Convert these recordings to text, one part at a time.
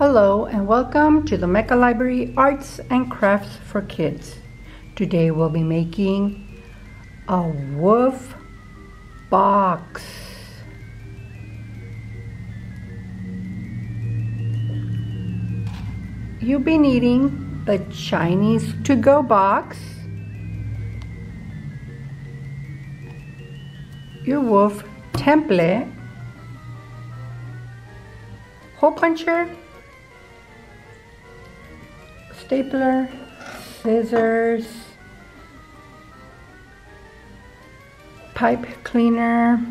Hello and welcome to the Mecca Library Arts and Crafts for Kids. Today we'll be making a wolf box. You'll be needing the Chinese to-go box, your wolf template, hole puncher, stapler, scissors, pipe cleaner,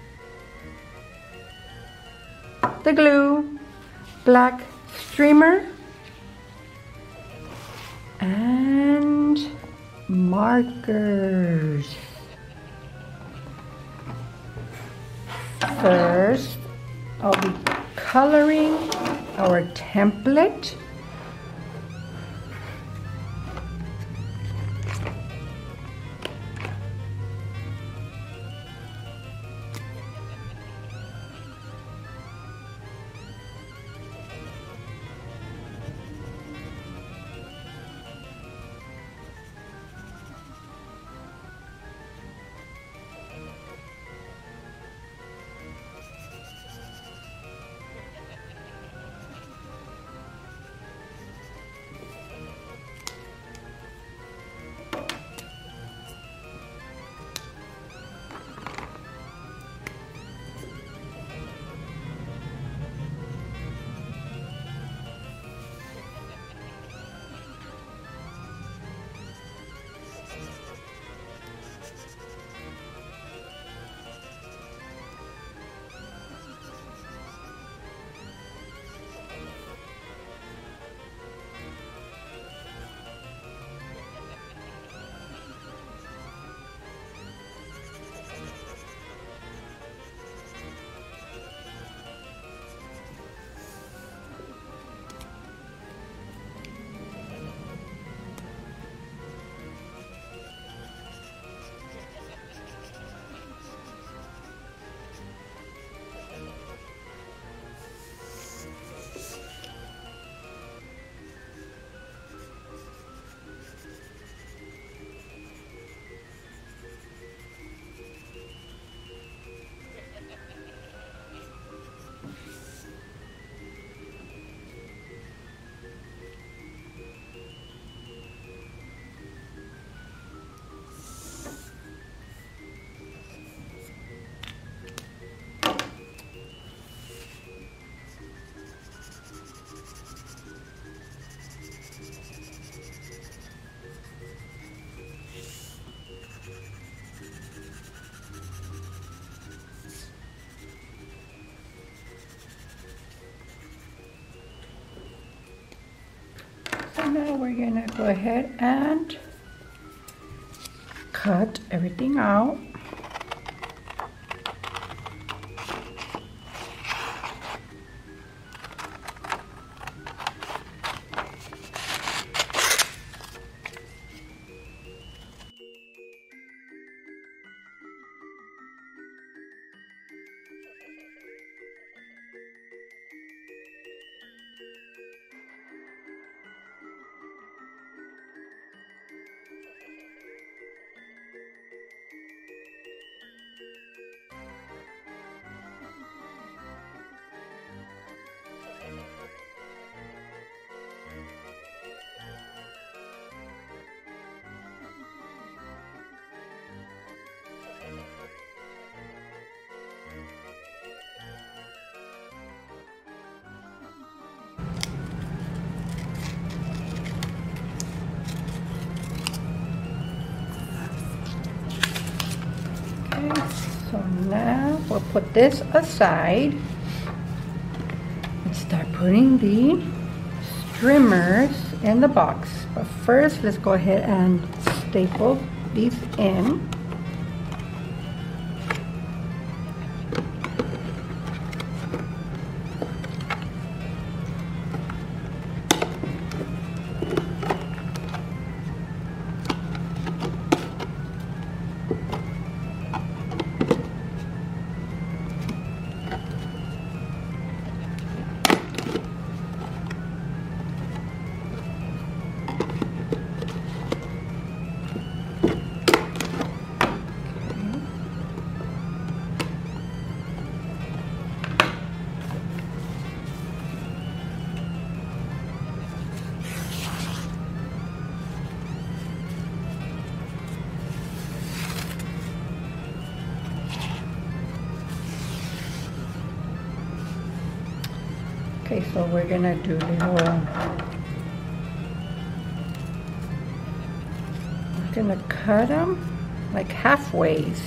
the glue, black streamer, and markers. First, I'll be coloring our template. Now we're gonna go ahead and cut everything out. So now we'll put this aside and start putting the streamers in the box. But first, let's go ahead and staple these in. Okay, so we're gonna do little, we're gonna cut them like halfways.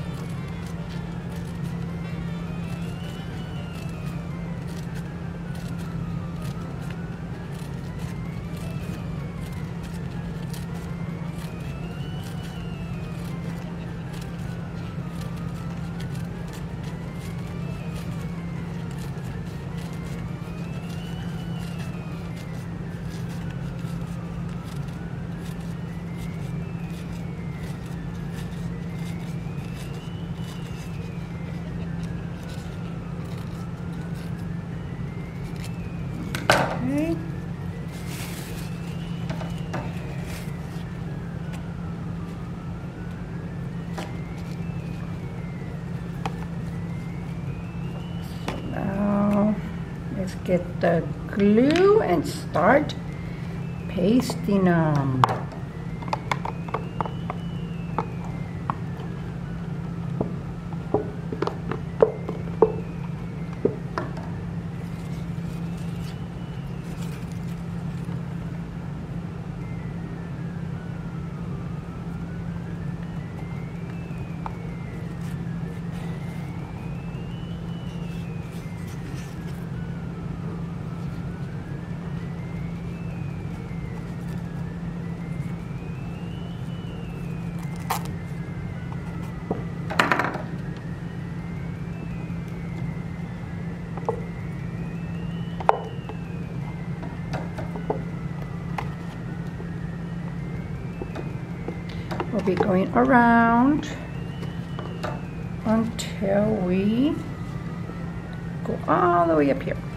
Okay. So now let's get the glue and start pasting them. We'll be going around until we go all the way up here.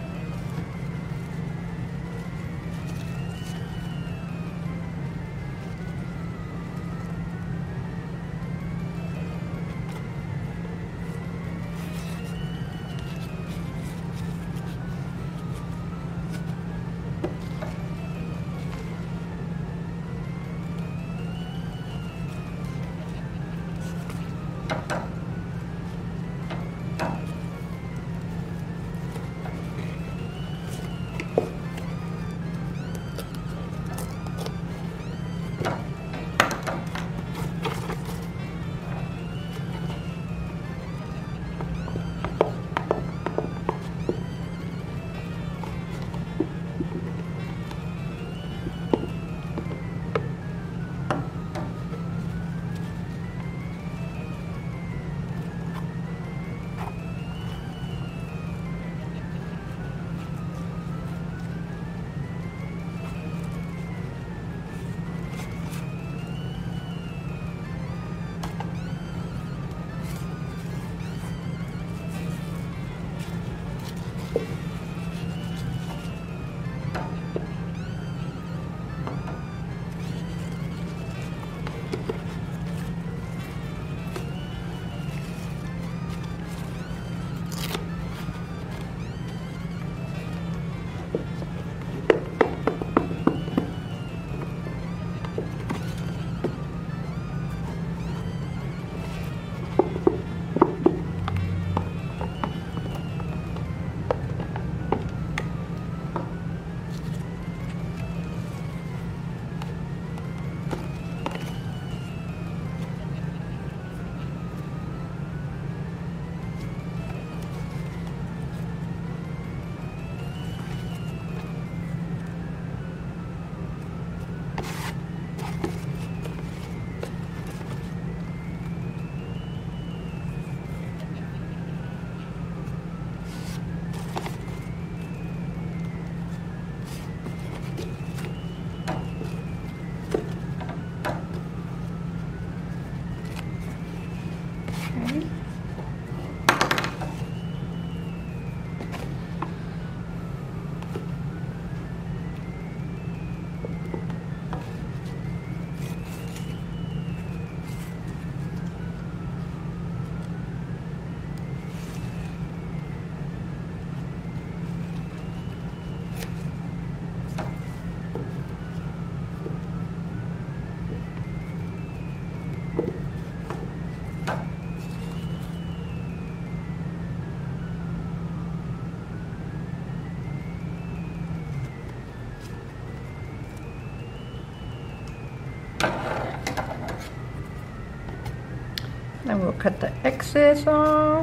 And we'll cut the excess off.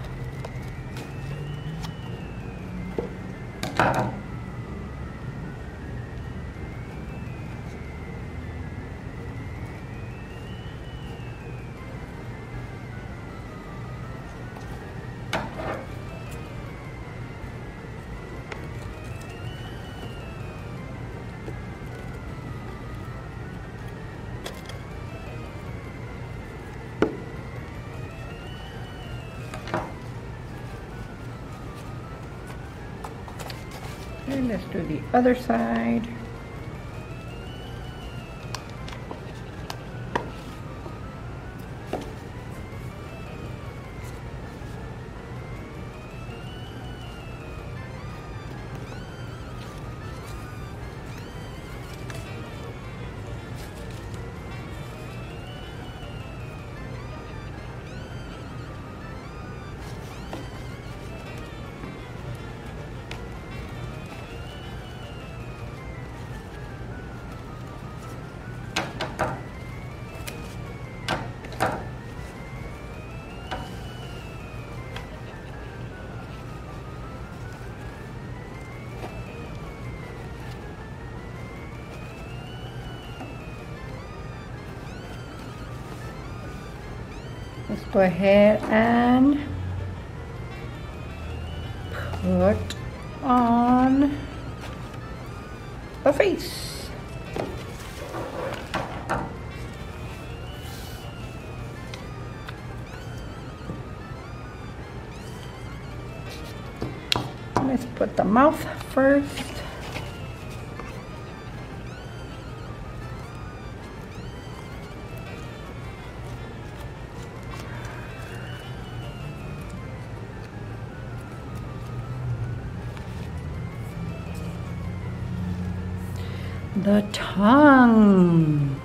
And let's do the other side. Let's go ahead and put on the face. Let's put the mouth first. The tongue.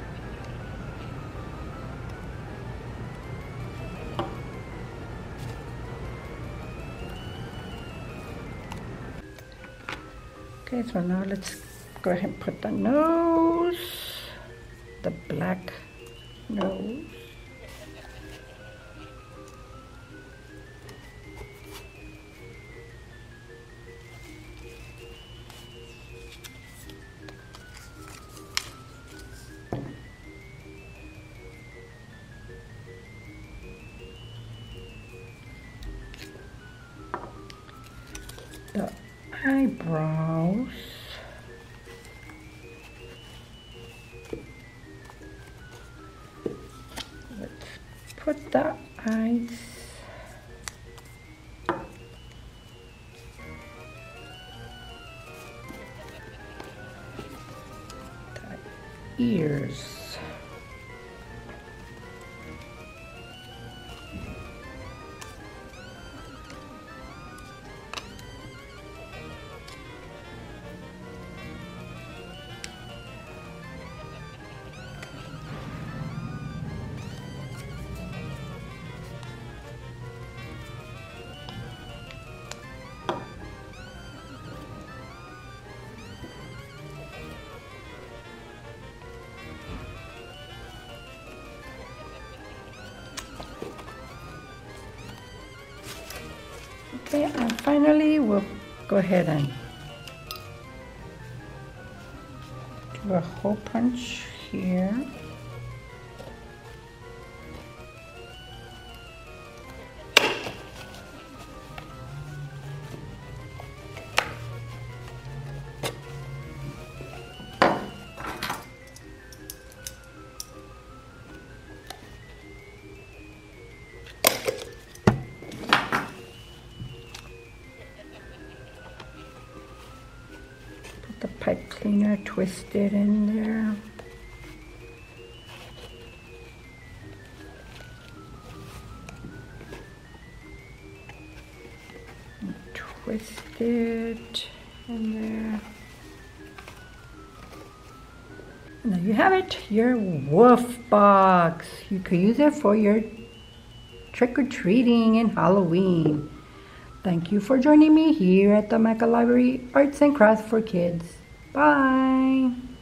Okay, so now let's go ahead and put the nose, the black nose. The eyebrows. Let's put the eyes. The ears. Okay, and finally we'll go ahead and do a hole punch here. The pipe cleaner twisted in there. And twisted in there. And there you have it, your wolf box. You could use it for your trick-or-treating and Halloween. Thank you for joining me here at the Mecca Library Arts and Crafts for Kids. Bye!